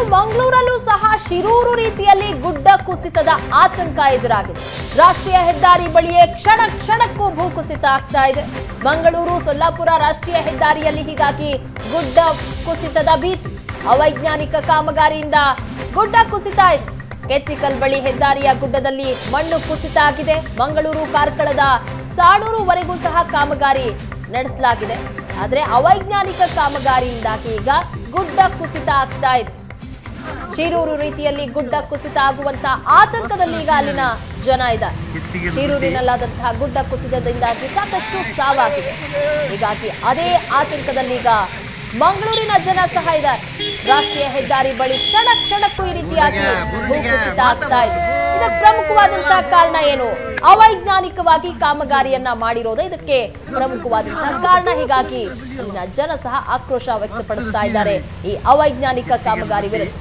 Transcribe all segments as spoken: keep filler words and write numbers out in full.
ಮಂಗಳೂರಲ್ಲೂ ಸಹ ಶಿರೂರು ರೀತಿಯಲ್ಲಿ ಗುಡ್ಡ ಕುಸಿತದ ಆತಂಕ ಎದುರಾಗಿದೆ. ರಾಷ್ಟ್ರೀಯ ಹೆದ್ದಾರಿ ಬಳಿಯೇ ಕ್ಷಣ ಕ್ಷಣಕ್ಕೂ ಭೂಕುಸಿತ ಆಗ್ತಾ ಇದೆ. ಮಂಗಳೂರು ಸೊಲ್ಲಾಪುರ ರಾಷ್ಟ್ರೀಯ ಹೆದ್ದಾರಿಯಲ್ಲಿ ಹೀಗಾಗಿ ಗುಡ್ಡ ಕುಸಿತದ ಭೀತಿ. ಅವೈಜ್ಞಾನಿಕ ಕಾಮಗಾರಿಯಿಂದ ಗುಡ್ಡ ಕುಸಿತ ಇದೆ. ಕೆತ್ತಿಕಲ್ ಬಳಿ ಹೆದ್ದಾರಿಯ ಗುಡ್ಡದಲ್ಲಿ ಮಣ್ಣು ಕುಸಿತ ಆಗಿದೆ. ಮಂಗಳೂರು ಕಾರ್ಕಳದ ಸಾಣೂರುವರೆಗೂ ಸಹ ಕಾಮಗಾರಿ ನಡೆಸಲಾಗಿದೆ. ಆದರೆ ಅವೈಜ್ಞಾನಿಕ ಕಾಮಗಾರಿಯಿಂದಾಗಿ ಈಗ ಗುಡ್ಡ ಕುಸಿತ ಆಗ್ತಾ ಇದೆ. ಶಿರೂರು ರೀತಿಯಲ್ಲಿ ಗುಡ್ಡ ಕುಸಿತ ಆಗುವಂತ ಆತಂಕದಲ್ಲಿ ಈಗ ಅಲ್ಲಿನ ಜನ ಇದ್ದಾರೆ. ಶಿರೂರಿನಲ್ಲಾದಂತಹ ಗುಡ್ಡ ಕುಸಿತದಿಂದಾಗಿ ಸಾಕಷ್ಟು ಸಾವಾಗಿದೆ. ಹೀಗಾಗಿ ಅದೇ ಆತಂಕದಲ್ಲಿ ಈಗ ಮಂಗಳೂರಿನ ಜನ ಸಹ ಇದ್ದಾರೆ. ರಾಷ್ಟ್ರೀಯ ಹೆದ್ದಾರಿ ಬಳಿ ಕ್ಷಣ ಕ್ಷಣಕ್ಕೂ ಈ ರೀತಿಯಾಗಿ ಭೂಕುಸಿತ ಆಗ್ತಾ ಇದೆ. ಇದಕ್ಕೆ ಪ್ರಮುಖವಾದಂತಹ ಕಾರಣ ಏನು? ಅವೈಜ್ಞಾನಿಕವಾಗಿ ಕಾಮಗಾರಿಯನ್ನ ಮಾಡಿರೋದು ಇದಕ್ಕೆ ಪ್ರಮುಖವಾದಂತಹ ಕಾರಣ. ಹೀಗಾಗಿ ಇಲ್ಲಿನ ಜನ ಸಹ ಆಕ್ರೋಶ ವ್ಯಕ್ತಪಡಿಸ್ತಾ ಇದ್ದಾರೆ ಈ ಅವೈಜ್ಞಾನಿಕ ಕಾಮಗಾರಿ ವಿರುದ್ಧ.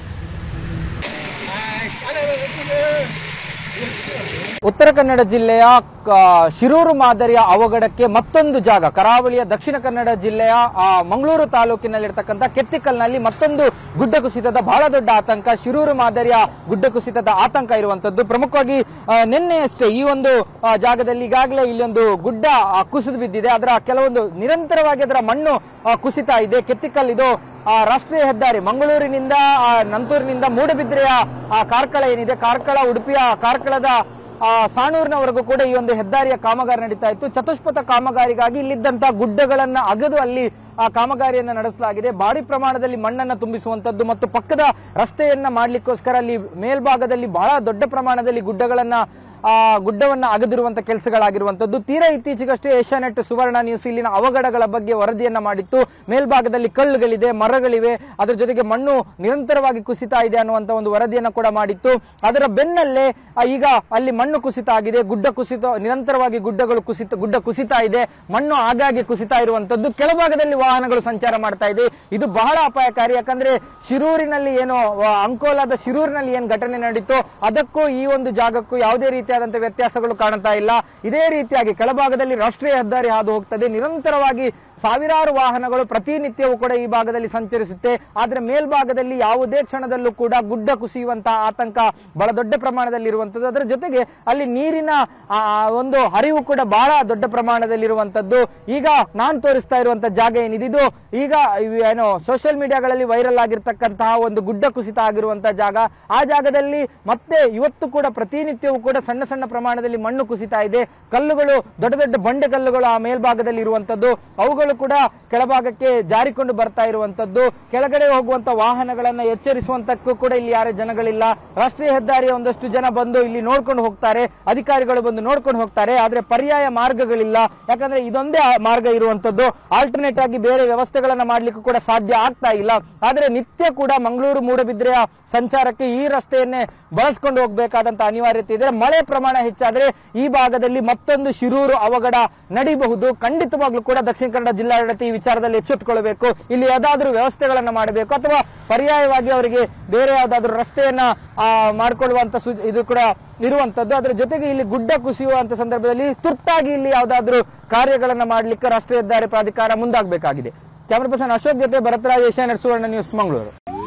ಉತ್ತರ ಕನ್ನಡ ಜಿಲ್ಲೆಯ ಶಿರೂರು ಮಾದರಿಯ ಅವಘಡಕ್ಕೆ ಮತ್ತೊಂದು ಜಾಗ, ಕರಾವಳಿಯ ದಕ್ಷಿಣ ಕನ್ನಡ ಜಿಲ್ಲೆಯ ಮಂಗಳೂರು ತಾಲೂಕಿನಲ್ಲಿರ್ತಕ್ಕಂಥ ಕೆತ್ತಿಕಲ್ನಲ್ಲಿ ಮತ್ತೊಂದು ಗುಡ್ಡ ಕುಸಿತದ ಬಹಳ ದೊಡ್ಡ ಆತಂಕ, ಶಿರೂರು ಮಾದರಿಯ ಗುಡ್ಡ ಕುಸಿತದ ಆತಂಕ ಇರುವಂತದ್ದು. ಪ್ರಮುಖವಾಗಿ ನಿನ್ನೆಯಷ್ಟೇ ಈ ಒಂದು ಜಾಗದಲ್ಲಿ ಈಗಾಗಲೇ ಇಲ್ಲೊಂದು ಗುಡ್ಡ ಕುಸಿದು ಬಿದ್ದಿದೆ. ಅದರ ಕೆಲವೊಂದು ನಿರಂತರವಾಗಿ ಅದರ ಮಣ್ಣು ಕುಸಿತ ಇದೆ. ಕೆತ್ತಿಕಲ್ ಇದು ರಾಷ್ಟ್ರೀಯ ಹೆದ್ದಾರಿ ಮಂಗಳೂರಿನಿಂದ ನಂತೂರಿನಿಂದ ಮೂಡಬಿದ್ರೆಯ ಕಾರ್ಕಳ ಏನಿದೆ, ಕಾರ್ಕಳ ಉಡುಪಿಯ ಕಾರ್ಕಳದ ಸಾಣೂರಿನವರೆಗೂ ಕೂಡ ಈ ಒಂದು ಹೆದ್ದಾರಿಯ ಕಾಮಗಾರಿ ನಡೀತಾ ಇತ್ತು. ಚತುಷ್ಪಥ ಕಾಮಗಾರಿಗಾಗಿ ಇಲ್ಲಿದ್ದಂತಹ ಗುಡ್ಡಗಳನ್ನ ಅಗೆದು ಅಲ್ಲಿ ಆ ಕಾಮಗಾರಿಯನ್ನ ನಡೆಸಲಾಗಿದೆ. ಭಾರಿ ಪ್ರಮಾಣದಲ್ಲಿ ಮಣ್ಣನ್ನ ತುಂಬಿಸುವಂತದ್ದು ಮತ್ತು ಪಕ್ಕದ ರಸ್ತೆಯನ್ನ ಮಾಡ್ಲಿಕ್ಕೋಸ್ಕರ ಅಲ್ಲಿ ಮೇಲ್ಭಾಗದಲ್ಲಿ ಬಹಳ ದೊಡ್ಡ ಪ್ರಮಾಣದಲ್ಲಿ ಗುಡ್ಡಗಳನ್ನ ಆ ಗುಡ್ಡವನ್ನ ಅಗೆದಿರುವಂತ ಕೆಲಸಗಳಾಗಿರುವಂತದ್ದು. ತೀರಾ ಇತ್ತೀಚೆಗಷ್ಟೇ ಏಷ್ಯಾನೆಟ್ ಸುವರ್ಣ ನ್ಯೂಸ್ ಇಲ್ಲಿನ ಅವಘಡಗಳ ಬಗ್ಗೆ ವರದಿಯನ್ನ ಮಾಡಿತ್ತು. ಮೇಲ್ಭಾಗದಲ್ಲಿ ಕಲ್ಲುಗಳಿದೆ, ಮರಗಳಿವೆ, ಅದರ ಜೊತೆಗೆ ಮಣ್ಣು ನಿರಂತರವಾಗಿ ಕುಸಿತ ಇದೆ ಅನ್ನುವಂತ ಒಂದು ವರದಿಯನ್ನ ಕೂಡ ಮಾಡಿತ್ತು. ಅದರ ಬೆನ್ನಲ್ಲೇ ಈಗ ಅಲ್ಲಿ ಮಣ್ಣು ಕುಸಿತ ಆಗಿದೆ, ಗುಡ್ಡ ಕುಸಿತ, ನಿರಂತರವಾಗಿ ಗುಡ್ಡಗಳು ಕುಸಿತ ಗುಡ್ಡ ಕುಸಿತ ಇದೆ, ಮಣ್ಣು ಆಗಾಗ್ಗೆ ಕುಸಿತ ಇರುವಂತದ್ದು. ಕೆಳಭಾಗದಲ್ಲಿ ವಾಹನಗಳು ಸಂಚಾರ ಮಾಡ್ತಾ ಇದೆ. ಇದು ಬಹಳ ಅಪಾಯಕಾರಿ. ಯಾಕಂದ್ರೆ ಶಿರೂರಿನಲ್ಲಿ ಏನು ಅಂಕೋಲಾದ ಶಿರೂರಿನಲ್ಲಿ ಏನ್ ಘಟನೆ ನಡೀತು ಅದಕ್ಕೂ ಈ ಒಂದು ಜಾಗಕ್ಕೂ ಯಾವುದೇ ರೀತಿ ವ್ಯತ್ಯಾಸಗಳು ಕಾಣ್ತಾ ಇಲ್ಲ. ಇದೇ ರೀತಿಯಾಗಿ ಕೆಳಭಾಗದಲ್ಲಿ ರಾಷ್ಟ್ರೀಯ ಹೆದ್ದಾರಿ ಹಾದು ಹೋಗ್ತದೆ. ನಿರಂತರವಾಗಿ ಸಾವಿರಾರು ವಾಹನಗಳು ಪ್ರತಿನಿತ್ಯವೂ ಕೂಡ ಈ ಭಾಗದಲ್ಲಿ ಸಂಚರಿಸುತ್ತೆ. ಆದ್ರೆ ಮೇಲ್ಭಾಗದಲ್ಲಿ ಯಾವುದೇ ಕ್ಷಣದಲ್ಲೂ ಕೂಡ ಗುಡ್ಡ ಕುಸಿಯುವಂತಹ ಆತಂಕ ಬಹಳ ದೊಡ್ಡ ಪ್ರಮಾಣದಲ್ಲಿ ಇರುವಂತದ್ದು. ಅದರ ಜೊತೆಗೆ ಅಲ್ಲಿ ನೀರಿನ ಒಂದು ಹರಿವು ಕೂಡ ಬಹಳ ದೊಡ್ಡ ಪ್ರಮಾಣದಲ್ಲಿ ಇರುವಂತದ್ದು. ಈಗ ನಾನ್ ತೋರಿಸ್ತಾ ಇರುವಂತಹ ಜಾಗ ಏನಿದೆ ಇದು ಈಗ ಏನೋ ಸೋಷಿಯಲ್ ಮೀಡಿಯಾಗಳಲ್ಲಿ ವೈರಲ್ ಆಗಿರ್ತಕ್ಕಂತಹ ಒಂದು ಗುಡ್ಡ ಕುಸಿತ ಆಗಿರುವಂತಹ ಜಾಗ. ಆ ಜಾಗದಲ್ಲಿ ಮತ್ತೆ ಇವತ್ತು ಕೂಡ ಪ್ರತಿನಿತ್ಯವೂ ಕೂಡ ಸಣ್ಣ ಸಣ್ಣ ಪ್ರಮಾಣದಲ್ಲಿ ಮಣ್ಣು ಕುಸಿತಾ ಇದೆ. ಕಲ್ಲುಗಳು, ದೊಡ್ಡ ದೊಡ್ಡ ಬಂಡೆ ಕಲ್ಲುಗಳು ಆ ಮೇಲ್ಭಾಗದಲ್ಲಿ ಇರುವಂತದ್ದು. ಅವುಗಳು ಕೂಡ ಕೆಳಭಾಗಕ್ಕೆ ಜಾರಿಕೊಂಡು ಬರ್ತಾ ಇರುವಂತದ್ದು. ಕೆಳಗಡೆ ಹೋಗುವಂತ ವಾಹನಗಳನ್ನ ಎಚ್ಚರಿಸುವಂತಕ್ಕೂ ಕೂಡ ಇಲ್ಲಿ ಯಾರೇ ಜನಗಳಿಲ್ಲ. ರಾಷ್ಟ್ರೀಯ ಹೆದ್ದಾರಿಯ ಒಂದಷ್ಟು ಜನ ಬಂದು ಇಲ್ಲಿ ನೋಡ್ಕೊಂಡು ಹೋಗ್ತಾರೆ, ಅಧಿಕಾರಿಗಳು ಬಂದು ನೋಡ್ಕೊಂಡು ಹೋಗ್ತಾರೆ. ಆದ್ರೆ ಪರ್ಯಾಯ ಮಾರ್ಗಗಳಿಲ್ಲ. ಯಾಕಂದ್ರೆ ಇದೊಂದೇ ಮಾರ್ಗ ಇರುವಂತದ್ದು. ಆಲ್ಟರ್ನೇಟ್ ಆಗಿ ಬೇರೆ ವ್ಯವಸ್ಥೆಗಳನ್ನ ಮಾಡ್ಲಿಕ್ಕೂ ಕೂಡ ಸಾಧ್ಯ ಆಗ್ತಾ ಇಲ್ಲ. ಆದ್ರೆ ನಿತ್ಯ ಕೂಡ ಮಂಗಳೂರು ಮೂಡಬಿದ್ರೆಯ ಸಂಚಾರಕ್ಕೆ ಈ ರಸ್ತೆಯನ್ನೇ ಬಳಸ್ಕೊಂಡು ಹೋಗ್ಬೇಕಾದಂತ ಅನಿವಾರ್ಯತೆ ಇದೆ. ಮಳೆ ಪ್ರಮಾಣ ಹೆಚ್ಚಾದ್ರೆ ಈ ಭಾಗದಲ್ಲಿ ಮತ್ತೊಂದು ಶಿರೂರು ಅವಘಡ ನಡೀಬಹುದು. ಖಂಡಿತವಾಗ್ಲೂ ಕೂಡ ದಕ್ಷಿಣ ಕನ್ನಡ ಜಿಲ್ಲಾಡಳಿತ ಈ ವಿಚಾರದಲ್ಲಿ ಎಚ್ಚೆತ್ತುಕೊಳ್ಳಬೇಕು. ಇಲ್ಲಿ ಯಾವ್ದಾದ್ರು ವ್ಯವಸ್ಥೆಗಳನ್ನ ಮಾಡಬೇಕು ಅಥವಾ ಪರ್ಯಾಯವಾಗಿ ಅವರಿಗೆ ಬೇರೆ ಯಾವ್ದಾದ್ರು ರಸ್ತೆಯನ್ನ ಮಾಡಿಕೊಳ್ಳುವಂತ ಇದು ಕೂಡ ಇರುವಂತದ್ದು. ಅದರ ಜೊತೆಗೆ ಇಲ್ಲಿ ಗುಡ್ಡ ಕುಸಿಯುವಂತ ಸಂದರ್ಭದಲ್ಲಿ ತುರ್ತಾಗಿ ಇಲ್ಲಿ ಯಾವ್ದಾದ್ರು ಕಾರ್ಯಗಳನ್ನ ಮಾಡ್ಲಿಕ್ಕೆ ರಾಷ್ಟ್ರೀಯ ಹೆದ್ದಾರಿ ಪ್ರಾಧಿಕಾರ ಮುಂದಾಗಬೇಕಾಗಿದೆ. ಕ್ಯಾಮರಾ ಪರ್ಸನ್ ಅಶೋಕ್ ಜೊತೆ ಭರತರಾಜ್, ಏಷ್ಯಾನೆಟ್ ಸುವರ್ಣ ನ್ಯೂಸ್, ಮಂಗಳೂರು.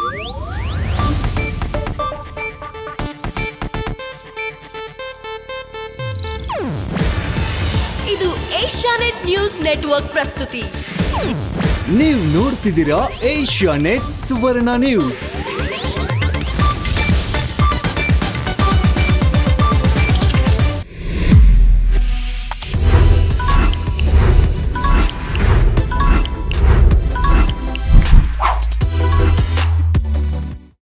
ಇದು ಏಷ್ಯಾನೆಟ್ ನ್ಯೂಸ್ ನೆಟ್ವರ್ಕ್ ಪ್ರಸ್ತುತಿ. ನೀವು ನೋಡ್ತಿದ್ದೀರಾ ಏಷ್ಯಾನೆಟ್ ಸುವರ್ಣ ನ್ಯೂಸ್.